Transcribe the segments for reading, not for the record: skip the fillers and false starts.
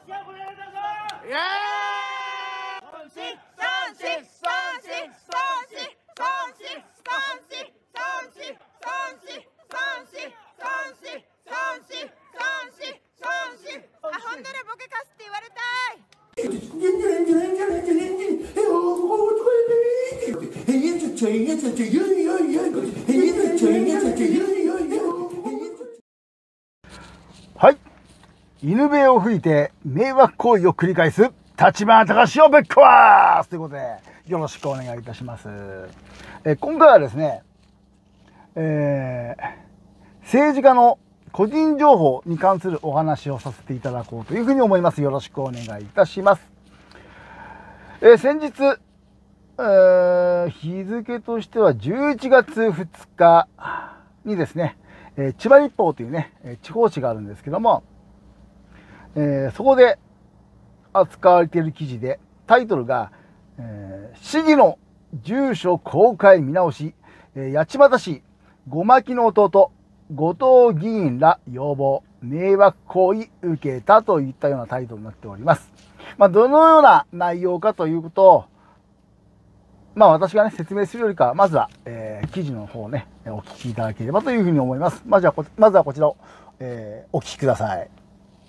はい。犬笛を吹いて迷惑行為を繰り返す立花隆をぶっ壊すということで、よろしくお願いいたします。今回はですね、政治家の個人情報に関するお話をさせていただこうというふうに思います。よろしくお願いいたします。先日、日付としては11月2日にですね、千葉日報というね、地方紙があるんですけども、そこで扱われている記事で、タイトルが、市議の住所公開見直し、八街市ごまきの弟、後藤議員ら要望、迷惑行為受けたといったようなタイトルになっております。どのような内容かというと、私がね、説明するよりかは、まずは、記事の方をね、お聞きいただければというふうに思います。まずはこちらを、お聞きください。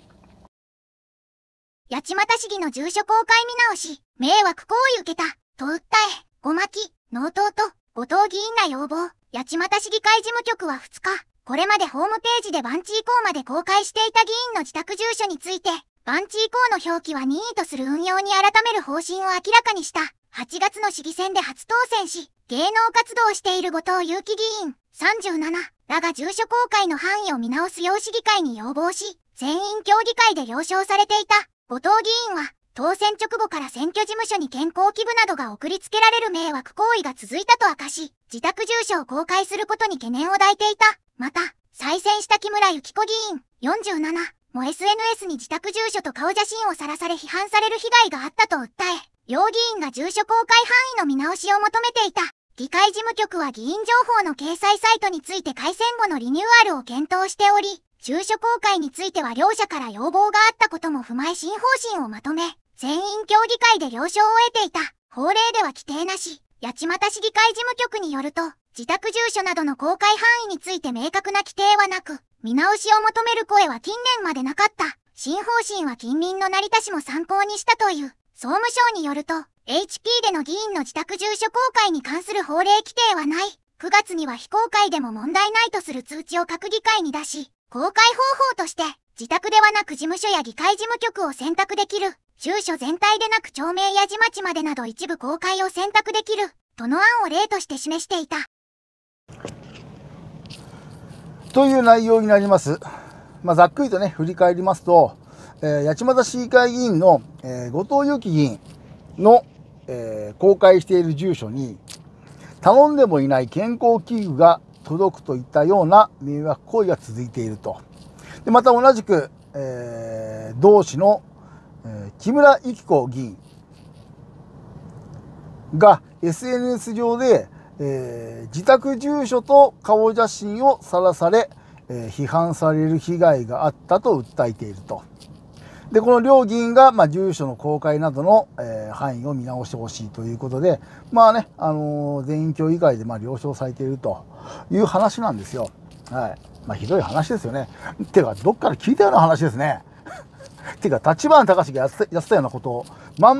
八街市議の住所公開見直し、迷惑行為受けた、と訴え、ごまきの弟、後藤議員ら要望、八街市議会事務局は2日、これまでホームページで番地以降まで公開していた議員の自宅住所について、番地以降の表記は任意とする運用に改める方針を明らかにした。8月の市議選で初当選し、芸能活動をしている後藤祐樹議員、37らが住所公開の範囲を見直すよう市議会に要望し、全員協議会で了承されていた。後藤議員は、当選直後から選挙事務所に健康器具などが送りつけられる迷惑行為が続いたと明かし、自宅住所を公開することに懸念を抱いていた。また、再選した木村幸子議員、47も SNS に自宅住所と顔写真をさらされ批判される被害があったと訴え、両議員が住所公開範囲の見直しを求めていた。議会事務局は議員情報の掲載サイトについて改選後のリニューアルを検討しており、住所公開については両者から要望があったことも踏まえ新方針をまとめ、全員協議会で了承を得ていた。法令では規定なし。八街市議会事務局によると、自宅住所などの公開範囲について明確な規定はなく、見直しを求める声は近年までなかった。新方針は近隣の成田市も参考にしたという。総務省によると、HP での議員の自宅住所公開に関する法令規定はない。9月には非公開でも問題ないとする通知を各議会に出し、公開方法として、自宅ではなく事務所や議会事務局を選択できる。住所全体でなく町名や字町までなど一部公開を選択できる。との案を例として示していた。 という内容になります。ざっくりとね、振り返りますと、八街市議会議員の、後藤祐樹議員の、公開している住所に、頼んでもいない健康器具が届くといったような迷惑行為が続いていると。でまた同じく、同市の、木村幸子議員が SNS 上で、自宅住所と顔写真をさらされ、批判される被害があったと訴えていると。でこの両議員が、住所の公開などの、範囲を見直してほしいということで、全員協議会で了承されているという話なんですよ。はい。ひどい話ですよね。てか、どっから聞いたような話ですね。てか、立花隆がやってたようなことを、こ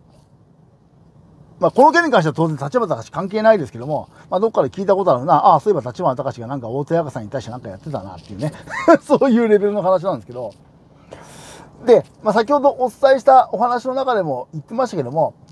の件に関しては当然立花隆関係ないですけども、どっかで聞いたことあるな、そういえば立花隆がなんか大戸彩香さんに対してなんかやってたなっていうね、そういうレベルの話なんですけど、で、先ほどお伝えしたお話の中でも言ってましたけども、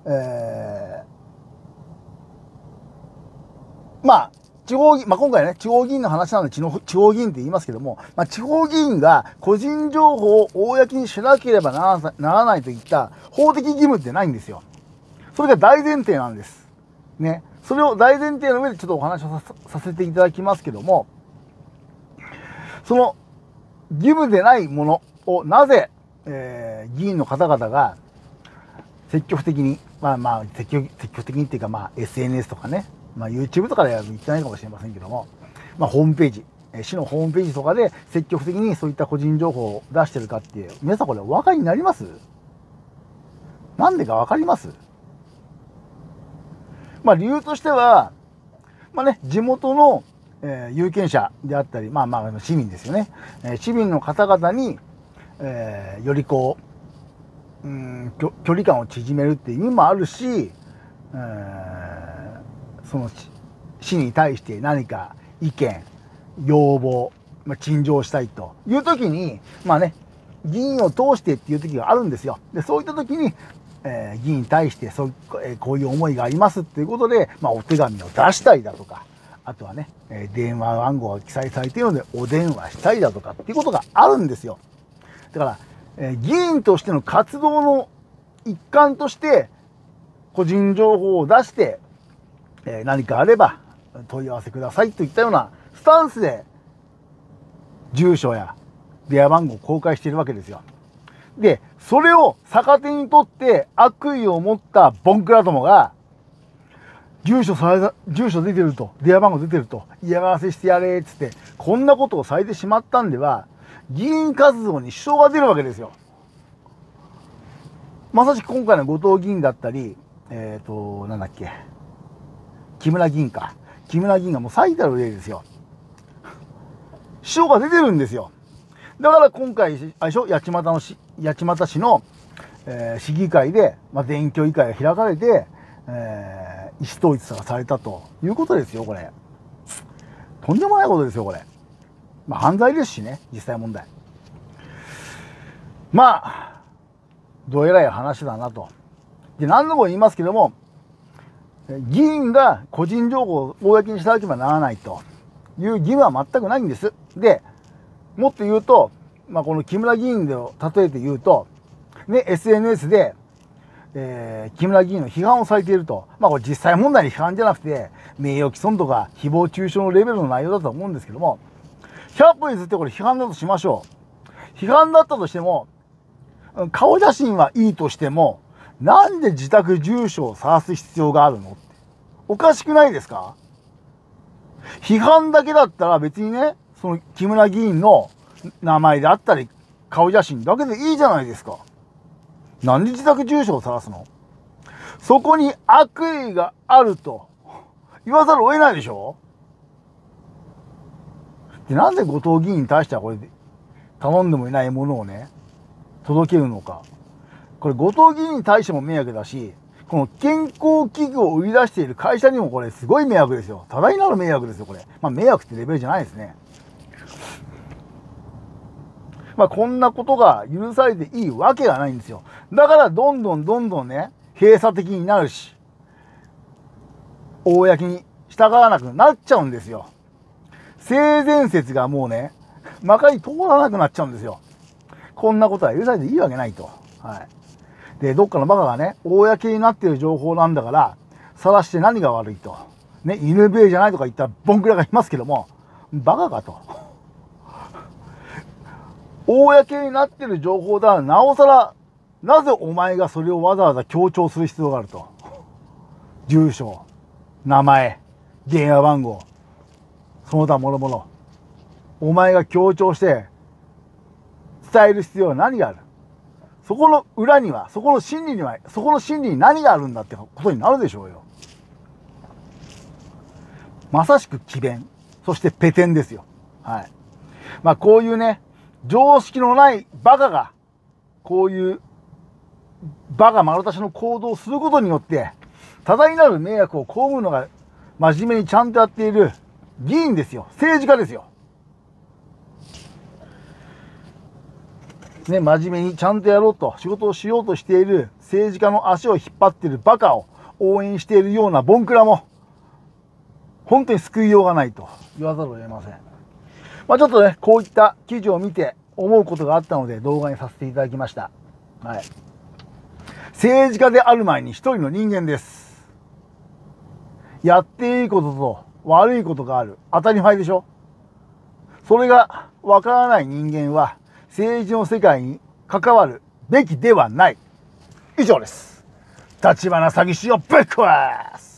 地方議員、今回ね、地方議員の話なので地方議員って言いますけども、地方議員が個人情報を公にしなければならないといった法的義務ってないんですよ。それが大前提なんです。ね。それを大前提の上でちょっとお話をさせていただきますけども、その義務でないものをなぜ、議員の方々が積極的に、積極的にっていうか、SNS とかね、YouTube とかでは言ってないかもしれませんけども、ホームページ、 市のホームページとかで積極的にそういった個人情報を出してるかって、皆さんこれお分かりになります？なんでか分かります？まあ理由としては、まあね、地元の、有権者であったり、市民ですよね。市民の方々に、よりこう、距離感を縮めるっていう意味もあるし、その市に対して何か意見、要望、陳情したいという時に、議員を通してっていう時があるんですよ。で、そういった時に、議員に対してこういう思いがありますっていうことで、お手紙を出したりだとか、あとはね、電話番号が記載されているのでお電話したりだとかっていうことがあるんですよ。だから、議員としての活動の一環として個人情報を出して、何かあれば問い合わせくださいといったようなスタンスで住所や電話番号を公開しているわけですよ。で、それを逆手にとって悪意を持ったボンクラどもが、住所出てると、電話番号出てると、嫌がらせしてやれっつって、こんなことをされてしまったんでは、議員活動に支障が出るわけですよ。まさしく今回の後藤議員だったり、なんだっけ、木村議員か。木村議員がもう最たる例ですよ。支障が出てるんですよ。だから今回、八街市の、市議会で、電協議会が開かれて、意思統一がされたということですよ、これ。とんでもないことですよ、これ。犯罪ですしね、実際問題。どえらい話だなと。で、何度も言いますけども、議員が個人情報を公にしなければならないという義務は全くないんです。で、もっと言うと、この木村議員で例えて言うと、ね、SNS で、木村議員の批判をされていると。これ実際問題に批判じゃなくて、名誉毀損とか誹謗中傷のレベルの内容だと思うんですけども、100歩譲ってこれ批判だとしましょう。批判だったとしても、顔写真はいいとしても、なんで自宅住所を晒す必要があるのって。おかしくないですか？批判だけだったら別にね、その木村議員の名前であったり、顔写真だけでいいじゃないですか。なんで自宅住所を晒すの？そこに悪意があると言わざるを得ないでしょ。で、なんで後藤議員に対してはこれ頼んでもいないものをね、届けるのか。これ後藤議員に対しても迷惑だし、この健康器具を売り出している会社にもこれすごい迷惑ですよ。多大なる迷惑ですよ、これ。迷惑ってレベルじゃないですね。こんなことが許されていいわけがないんですよ。だからどんどんね、閉鎖的になるし、公に従わなくなっちゃうんですよ。性善説がもうね、まかり通らなくなっちゃうんですよ。こんなことは許されていいわけないと。はい。で、どっかのバカがね、公になっている情報なんだから、晒して何が悪いと。ね、犬笛じゃないとか言ったらボンクラがいますけども、バカかと。公になっている情報だらなおさら、なぜお前がそれをわざわざ強調する必要があると。住所、名前、電話番号、その他もろもろ。お前が強調して伝える必要は何がある？そこの裏には、そこの心理に何があるんだってことになるでしょうよ。まさしく詭弁、そしてペテンですよ。はい。こういうね、常識のないバカが、こういうバカ丸出しの行動をすることによって、多大なる迷惑を被るのが真面目にちゃんとやっている議員ですよ。政治家ですよ。ね、真面目にちゃんとやろうと、仕事をしようとしている政治家の足を引っ張っているバカを応援しているようなボンクラも、本当に救いようがないと言わざるを得ません。ちょっとね、こういった記事を見て思うことがあったので動画にさせていただきました。はい。政治家である前に一人の人間です。やっていいことと悪いことがある。当たり前でしょ？それがわからない人間は政治の世界に関わるべきではない。以上です。立花詐欺師をぶっ壊す。